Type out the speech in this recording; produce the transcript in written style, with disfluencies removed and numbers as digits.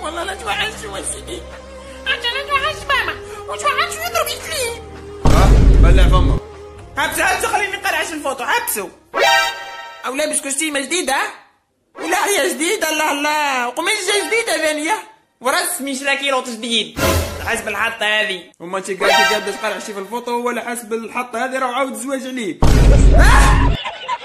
والله لا توحش وسيدي. انت لا توحش ماما وتوحش يضرب يكلي. بلع فمك. حبسوا خليني نقرعش الفوطو حبسوا. او لابس كوستيمه جديده ولاحيه جديده. الله الله وقميصه جديده ثانيه ورسمي شراكيلوط جديد حسب الحطه هذه. وما انت قاعده تقرعشي في الفوطو ولا حسب الحطه هذه راه عاود الزواج عليك.